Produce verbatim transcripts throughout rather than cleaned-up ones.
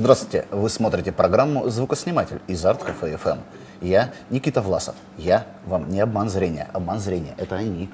Здравствуйте, вы смотрите программу «Звукосниматель» из Арт Кафе эф эм. Я Никита Власов. Я вам не обман зрения. Обман зрения — это они.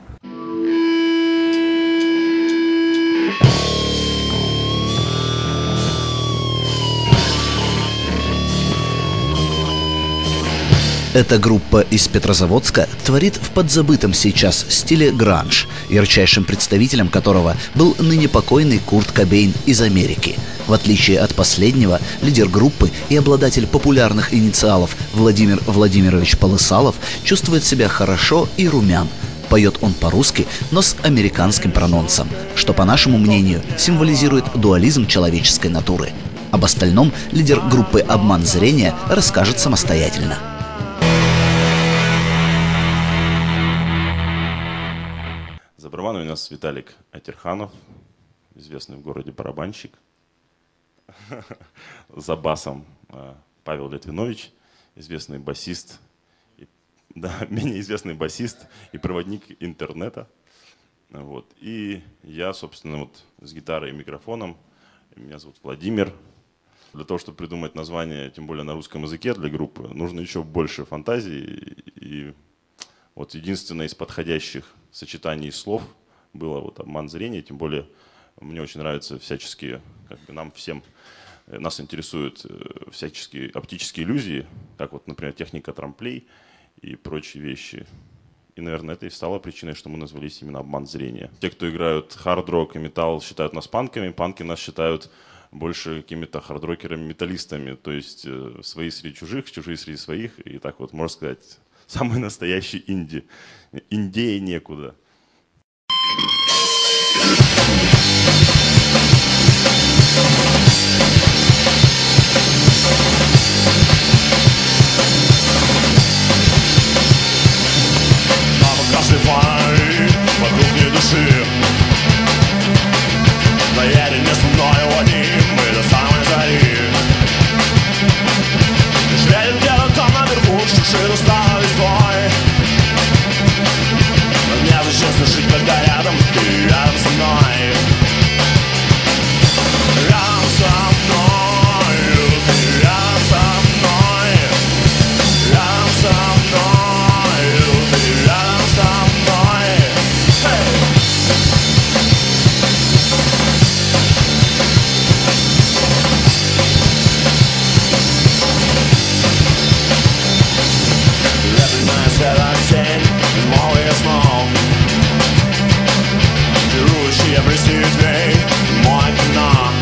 Эта группа из Петрозаводска творит в подзабытом сейчас стиле гранж, ярчайшим представителем которого был ныне покойный Курт Кобейн из Америки. В отличие от последнего, лидер группы и обладатель популярных инициалов Владимир Владимирович Полысалов чувствует себя хорошо и румян. Поет он по-русски, но с американским прононсом, что, по нашему мнению, символизирует дуализм человеческой натуры. Об остальном лидер группы «Обман зрения» расскажет самостоятельно. За барабаном у нас Виталик Атерханов, известный в городе барабанщик. За басом Павел Литвинович, известный басист, да, менее известный басист и проводник интернета. Вот. И я, собственно, вот с гитарой и микрофоном. Меня зовут Владимир. Для того, чтобы придумать название, тем более на русском языке для группы, нужно еще больше фантазии. И вот единственное из подходящих сочетаний слов было вот «обман зрения», тем более мне очень нравятся всяческие, как бы нам всем, нас интересуют всяческие оптические иллюзии, как вот, например, техника трамплей и прочие вещи. И, наверное, это и стало причиной, что мы назвались именно «Обман зрения». Те, кто играют хард-рок и металл, считают нас панками, панки нас считают больше какими-то хард-рокерами-металлистами, то есть свои среди чужих, чужие среди своих, и так вот, можно сказать, самый настоящий инди. Индее некуда. Мама, красный фонарь, вокруг не души. Поедем не со мной одним, мы до самой зари. Шведем где-то там наверху, шуршит усталый слой. Мне зачем жить, когда рядом ты, рядом со мной. Рядом со мной, ты рядом со мной. Рядом со мной, ты рядом со мной. Hey! Света тень, безмолвие снов. Чарующий обрисует мой кино.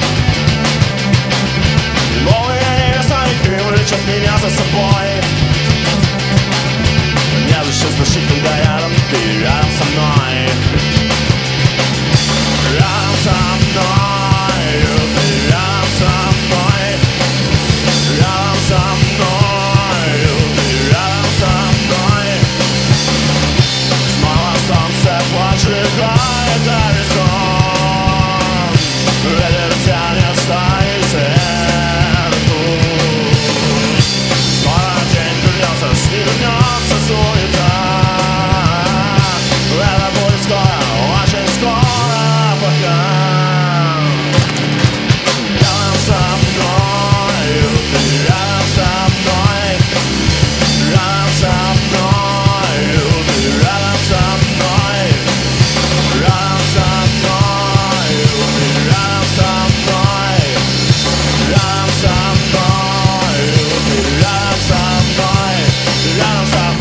Новые невесты влечет меня за собой. Мне зачем спешить, когда рядом ты, рядом со мной. Рядом со мной, ты рядом со мной. Рядом со мной, ты рядом со мной. Солнце поджигает горизонт. Ветер тянет стаи цвету. Скоро день вернется, с ним вернется суета. Это будет скоро, очень скоро, пока. Рядом со мной, ты рядом со мной. Рядом со мной, ты рядом со мной. Рядом со мной, ты рядом со мной. Рядом со мной, ты рядом со мной. Рядом со мной.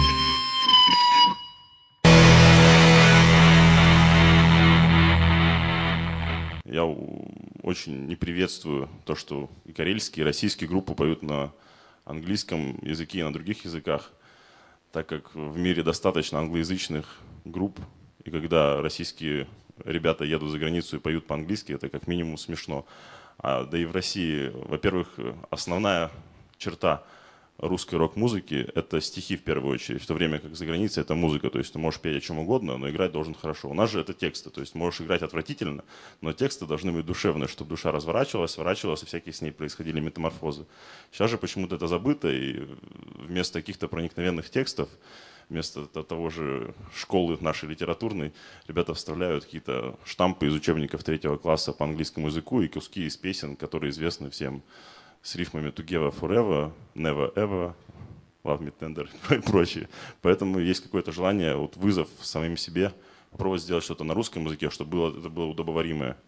Я очень не приветствую то, что и карельские, и российские группы поют на английском языке и на других языках, так как в мире достаточно англоязычных групп, и когда российские ребята едут за границу и поют по-английски, это как минимум смешно. А, да и в России, во-первых, основная черта русской рок-музыки — это стихи в первую очередь, в то время как за границей это музыка, то есть ты можешь петь о чем угодно, но играть должен хорошо. У нас же это тексты, то есть можешь играть отвратительно, но тексты должны быть душевные, чтобы душа разворачивалась, сворачивалась, и всякие с ней происходили метаморфозы. Сейчас же почему-то это забыто, и вместо каких-то проникновенных текстов вместо того же школы нашей литературной ребята вставляют какие-то штампы из учебников третьего класса по английскому языку и куски из песен, которые известны всем, с рифмами together forever, never ever, love me tender и прочее. Поэтому есть какое-то желание, вот вызов самим себе, попробовать сделать что-то на русском языке, чтобы было, это было удобоваримое.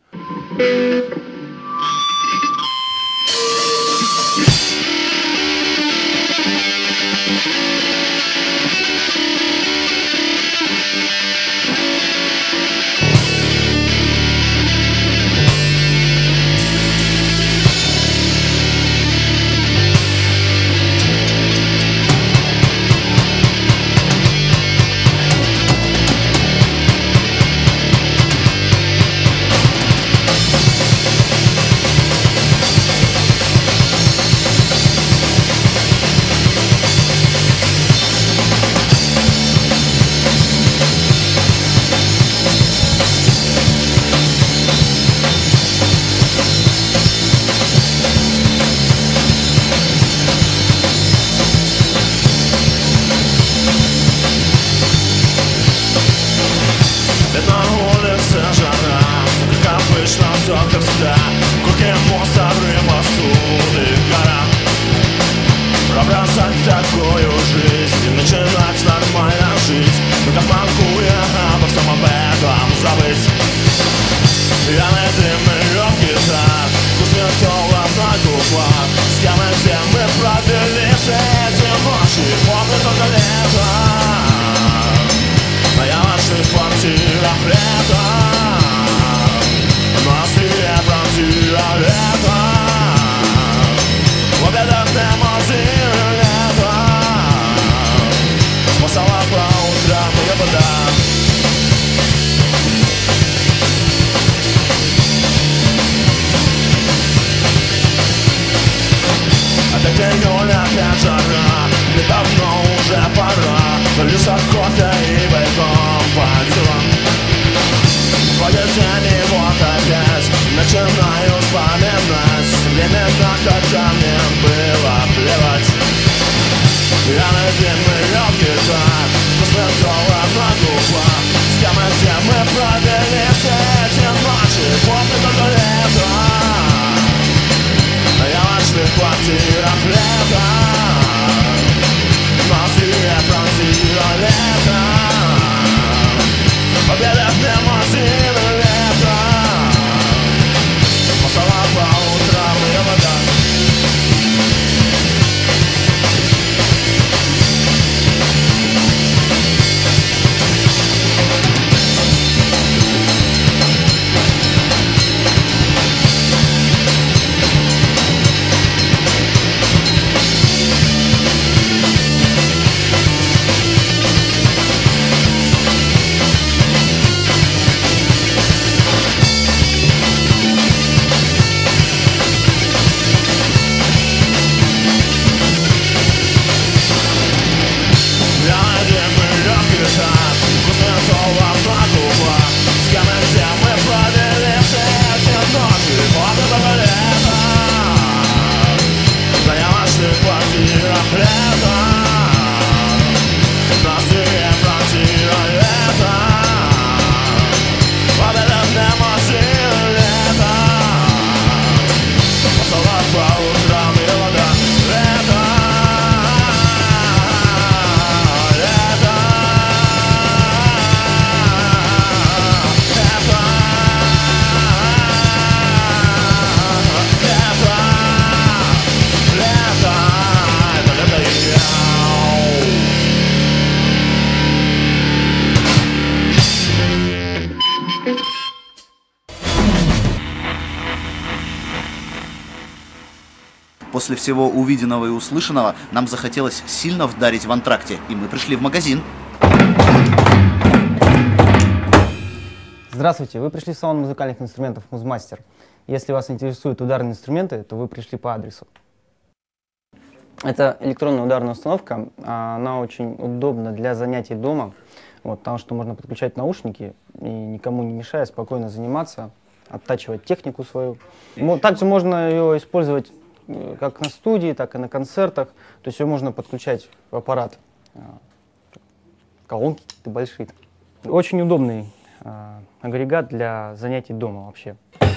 После всего увиденного и услышанного нам захотелось сильно вдарить в антракте, и мы пришли в магазин. Здравствуйте, вы пришли в салон музыкальных инструментов «Музмастер». Если вас интересуют ударные инструменты, то вы пришли по адресу. Это электронная ударная установка, она очень удобна для занятий дома, вот, потому что можно подключать наушники и никому не мешая спокойно заниматься, оттачивать технику свою. Также можно ее использовать как на студии, так и на концертах, то есть ее можно подключать в аппарат колонки какие-то большие. Очень удобный э, агрегат для занятий дома вообще.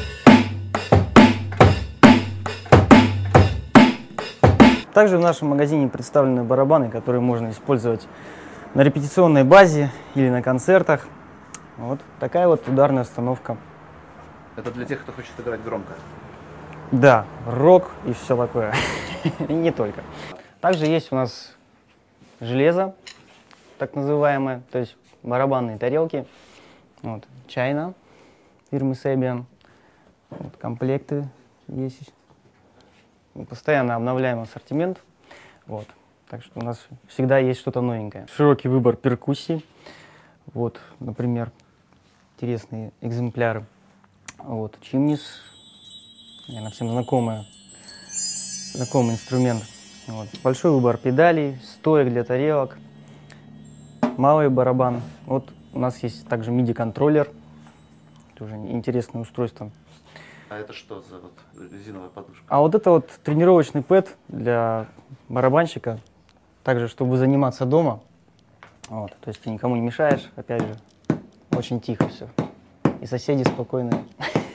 Также в нашем магазине представлены барабаны, которые можно использовать на репетиционной базе или на концертах. Вот такая вот ударная установка. Это для тех, кто хочет играть громко. Да, рок и все такое. И не только. Также есть у нас железо, так называемое, то есть барабанные тарелки. Вот, чайна фирмы Sebian. Вот, комплекты есть. Мы постоянно обновляем ассортимент. Вот. Так что у нас всегда есть что-то новенькое. Широкий выбор перкуссий. Вот, например, интересные экземпляры. Вот, чимнис. Наверное, всем знакомая, знакомый инструмент. Вот. Большой выбор педалей, стоек для тарелок, малый барабан. Вот у нас есть также миди-контроллер. Тоже интересное устройство. А это что за вот резиновая подушка? А вот это вот тренировочный пэд для барабанщика. Также, чтобы заниматься дома. Вот. То есть ты никому не мешаешь. Опять же, очень тихо все. И соседи спокойные.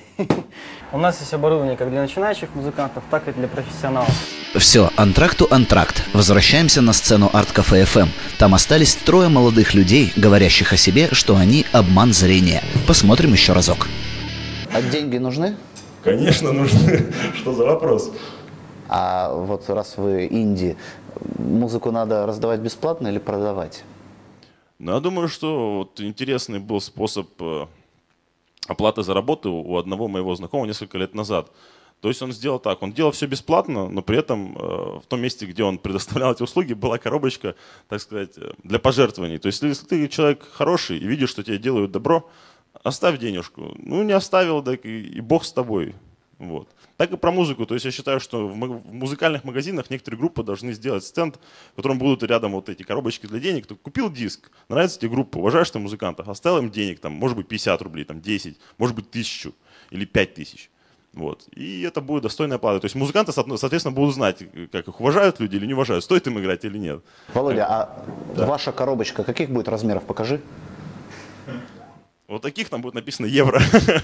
У нас есть оборудование как для начинающих музыкантов, так и для профессионалов. Все, антракту антракт. Возвращаемся на сцену Арт-кафе эф эм. Там остались трое молодых людей, говорящих о себе, что они обман зрения. Посмотрим еще разок. А деньги нужны? Конечно, нужны. Что за вопрос? А вот раз вы инди, музыку надо раздавать бесплатно или продавать? Ну, я думаю, что вот интересный был способ оплаты за работу у одного моего знакомого несколько лет назад. То есть он сделал так, он делал все бесплатно, но при этом э, в том месте, где он предоставлял эти услуги, была коробочка, так сказать, для пожертвований. То есть если ты человек хороший и видишь, что тебе делают добро, оставь денежку. Ну, не оставил, так и, и бог с тобой. Вот. Так и про музыку. То есть я считаю, что в музыкальных магазинах некоторые группы должны сделать стенд, в котором будут рядом вот эти коробочки для денег. Ты купил диск, нравится тебе группа, уважаешь ты музыкантов, оставил им денег, там, может быть, пятьдесят рублей, там, десять, может быть, тысячу или пять тысяч. Вот. И это будет достойная плата. То есть музыканты, соответственно, будут знать, как их уважают люди или не уважают, стоит им играть или нет. Володя, а да. Ваша коробочка каких будет размеров? Покажи. Вот таких там будет написано евро.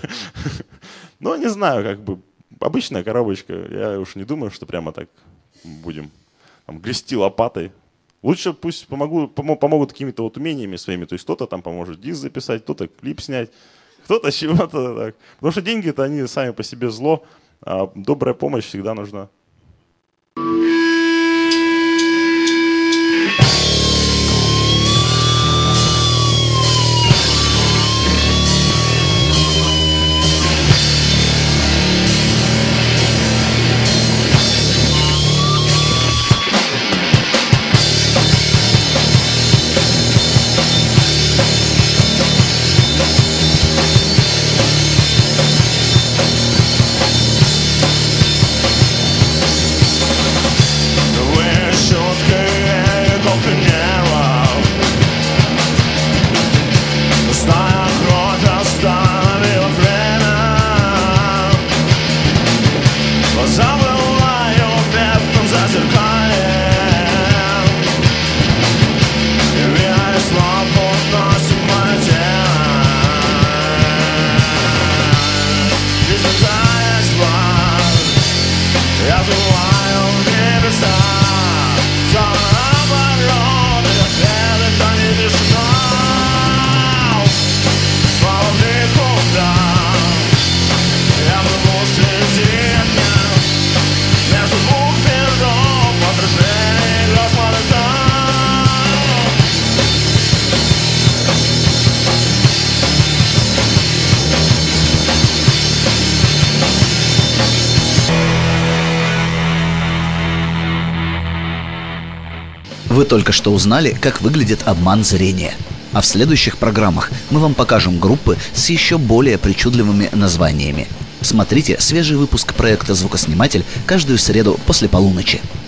Но не знаю, как бы обычная коробочка. Я уж не думаю, что прямо так будем там грести лопатой. Лучше пусть помогу, помогут какими-то вот умениями своими. То есть кто-то там поможет диск записать, кто-то клип снять, кто-то чего-то так. Потому что деньги-то они сами по себе зло, а добрая помощь всегда нужна. Вы только что узнали, как выглядит обман зрения. А в следующих программах мы вам покажем группы с еще более причудливыми названиями. Смотрите свежий выпуск проекта «Звукосниматель» каждую среду после полуночи.